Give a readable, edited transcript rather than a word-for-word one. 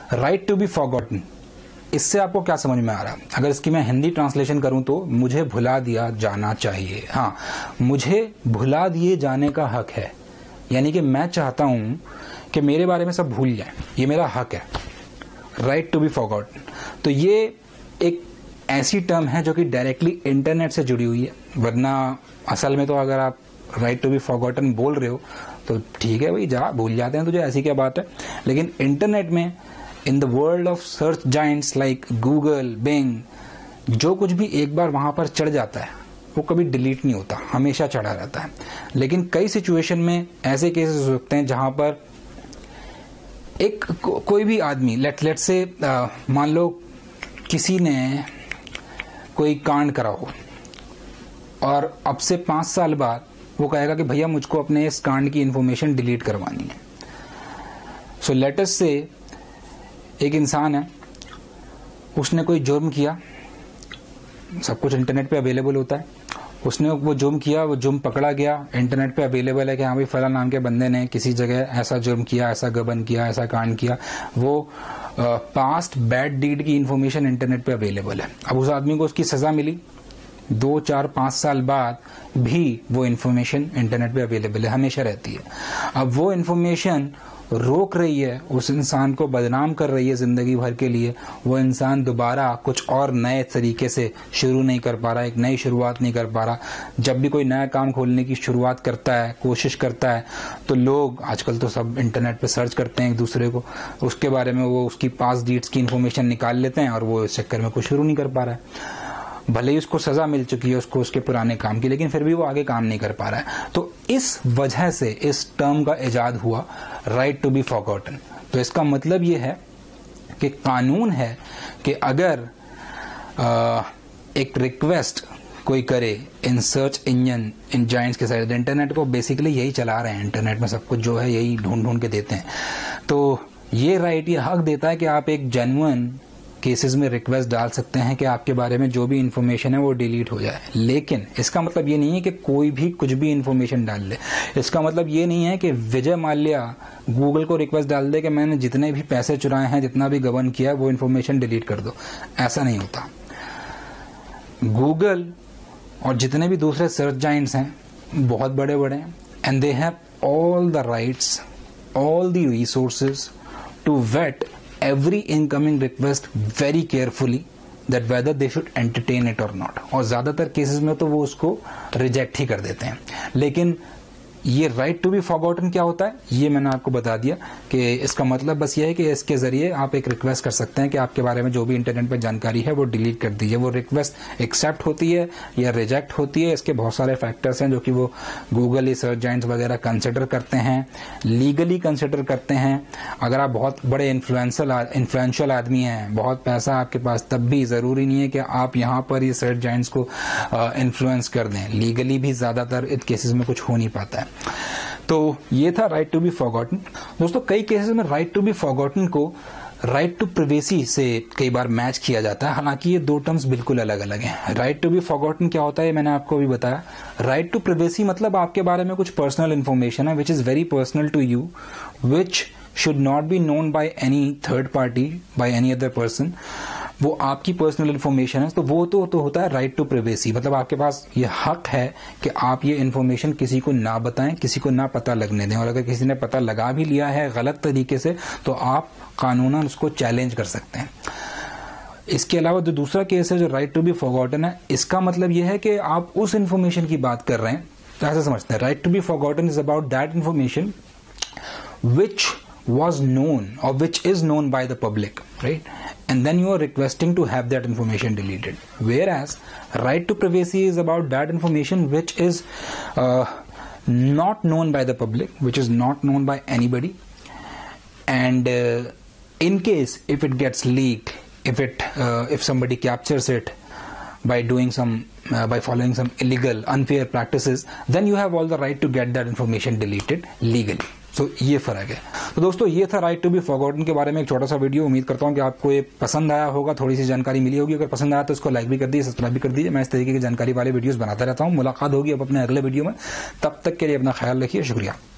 Right to be forgotten, इससे आपको क्या समझ में आ रहा है? अगर इसकी मैं हिंदी ट्रांसलेशन करूं तो मुझे भुला दिया जाना चाहिए। हाँ, मुझे भुला दिए जाने का हक है, यानी कि मैं चाहता हूं कि मेरे बारे में सब भूल जाएं, ये मेरा हक है। राइट टू बी फॉरगॉटन, तो ये एक ऐसी टर्म है जो कि डायरेक्टली इंटरनेट से जुड़ी हुई है, वरना असल में तो अगर आप राइट टू बी फॉरगॉटन बोल रहे हो तो ठीक है भाई, जा भूल जाते हैं तुझे, ऐसी क्या बात है। लेकिन इंटरनेट में, in the world of search giants like Google, Bing, जो कुछ भी एक बार वहां पर चढ़ जाता है वो कभी डिलीट नहीं होता, हमेशा चढ़ा रहता है। लेकिन कई सिचुएशन में ऐसे केसेस हो सकते हैं जहां पर एक कोई भी आदमी, लेट से मान लो किसी ने कोई कांड करा हो और अब से 5 साल बाद वो कहेगा कि भैया मुझको अपने इस कांड की इंफॉर्मेशन डिलीट करवानी है। सो लेट अस से एक इंसान है, उसने कोई जुर्म किया, सब कुछ इंटरनेट पे अवेलेबल होता है, उसने वो जुर्म किया, वो जुर्म पकड़ा गया, इंटरनेट पे अवेलेबल है कि हाँ भाई फला नाम के बंदे ने किसी जगह ऐसा जुर्म किया, ऐसा गबन किया, ऐसा कांड किया। वो पास्ट बैड डीड की इंफॉर्मेशन इंटरनेट पे अवेलेबल है। अब उस आदमी को उसकी सजा मिली, 2, 4, 5 साल बाद भी वो इंफॉर्मेशन इंटरनेट पे अवेलेबल है, हमेशा रहती है। अब वो इंफॉर्मेशन रोक रही है, उस इंसान को बदनाम कर रही है जिंदगी भर के लिए। वो इंसान दोबारा कुछ और नए तरीके से शुरू नहीं कर पा रहा, एक नई शुरुआत नहीं कर पा रहा। जब भी कोई नया काम खोलने की शुरुआत करता है, कोशिश करता है, तो लोग आजकल तो सब इंटरनेट पे सर्च करते हैं एक दूसरे को, उसके बारे में वो उसकी पास्ट डीड्स की इंफॉर्मेशन निकाल लेते हैं और वो इस चक्कर में कुछ शुरू नहीं कर पा रहा है। भले ही उसको सजा मिल चुकी है उसको उसके पुराने काम की, लेकिन फिर भी वो आगे काम नहीं कर पा रहा है। तो इस वजह से इस टर्म का इजाद हुआ, राइट टू बी फॉरगॉटन। तो इसका मतलब ये है कि कानून है कि अगर एक रिक्वेस्ट कोई करे इन सर्च इंजन, इन जाइंट्स के साइड, इंटरनेट को बेसिकली यही चला रहे हैं, इंटरनेट में सब कुछ जो है यही ढूंढ ढूंढ के देते हैं। तो ये राइट, ये हक देता है कि आप एक जेन्युइन केसेस में रिक्वेस्ट डाल सकते हैं कि आपके बारे में जो भी इंफॉर्मेशन है वो डिलीट हो जाए। लेकिन इसका मतलब ये नहीं है कि कोई भी कुछ भी इंफॉर्मेशन डाल ले। इसका मतलब ये नहीं है कि विजय माल्या गूगल को रिक्वेस्ट डाल दे कि मैंने जितने भी पैसे चुराए हैं, जितना भी गबन किया, वो इंफॉर्मेशन डिलीट कर दो। ऐसा नहीं होता। गूगल और जितने भी दूसरे सर्च जाइंट्स हैं बहुत बड़े बड़े हैं, and they have all the rights, all the resources to vet every incoming request very carefully that whether they should entertain it or not। और ज्यादातर केसेस में तो वो उसको रिजेक्ट ही कर देते हैं। लेकिन ये राइट टू बी फॉरगॉटन क्या होता है, ये मैंने आपको बता दिया कि इसका मतलब बस ये है कि इसके जरिए आप एक रिक्वेस्ट कर सकते हैं कि आपके बारे में जो भी इंटरनेट पर जानकारी है वो डिलीट कर दीजिए। वो रिक्वेस्ट एक्सेप्ट होती है या रिजेक्ट होती है, इसके बहुत सारे फैक्टर्स हैं जो कि वो गूगल या सर्च जाइंट्स वगैरह कंसिडर करते हैं, लीगली कंसिडर करते हैं। अगर आप बहुत बड़े इन्फ्लुएंशियल आदमी हैं, बहुत पैसा आपके पास, तब भी जरूरी नहीं है कि आप यहाँ पर ये सर्च जाइंट्स को इन्फ्लुएंस कर दें। लीगली भी ज्यादातर इन केसेस में कुछ हो नहीं पाता है। तो ये था राइट टू बी फॉरगॉटन। दोस्तों, कई केसेस में राइट टू बी फॉरगॉटन को राइट टू प्रिवेसी से कई बार मैच किया जाता है, हालांकि ये दो टर्म्स बिल्कुल अलग अलग हैं। राइट टू बी फॉरगॉटन क्या होता है मैंने आपको अभी बताया। राइट टू प्रिवेसी मतलब आपके बारे में कुछ पर्सनल इंफॉर्मेशन है which is very personal to you, which should not be known by any third party, by any other person. वो आपकी पर्सनल इन्फॉर्मेशन है, तो वो तो होता है राइट टू प्रिवेसी। मतलब आपके पास ये हक है कि आप ये इन्फॉर्मेशन किसी को ना बताएं, किसी को ना पता लगने दें, और अगर किसी ने पता लगा भी लिया है गलत तरीके से तो आप कानूनन उसको चैलेंज कर सकते हैं। इसके अलावा जो दूसरा केस है जो राइट टू बी फॉरगॉटन है, इसका मतलब यह है कि आप उस इन्फॉर्मेशन की बात कर रहे हैं, तो ऐसा समझते हैं right to be forgotten is about that information which was known or which is known by the public, right? And then you are requesting to have that information deleted. Whereas right to privacy is about that information which is not known by the public, which is not known by anybody, and in case if it gets leaked, if somebody captures it by doing by following some illegal unfair practices, then you have all the right to get that information deleted legally. तो ये फर्क है। तो दोस्तों, ये था right to be forgotten के बारे में एक छोटा सा वीडियो। उम्मीद करता हूँ कि आपको ये पसंद आया होगा, थोड़ी सी जानकारी मिली होगी। अगर पसंद आया तो इसको लाइक भी कर दीजिए, सब्सक्राइब भी कर दीजिए। मैं इस तरीके की जानकारी वाले वीडियोस बनाता रहता हूँ। मुलाकात होगी अब अपने अगले वीडियो में, तब तक के लिए अपना ख्याल रखिए। शुक्रिया।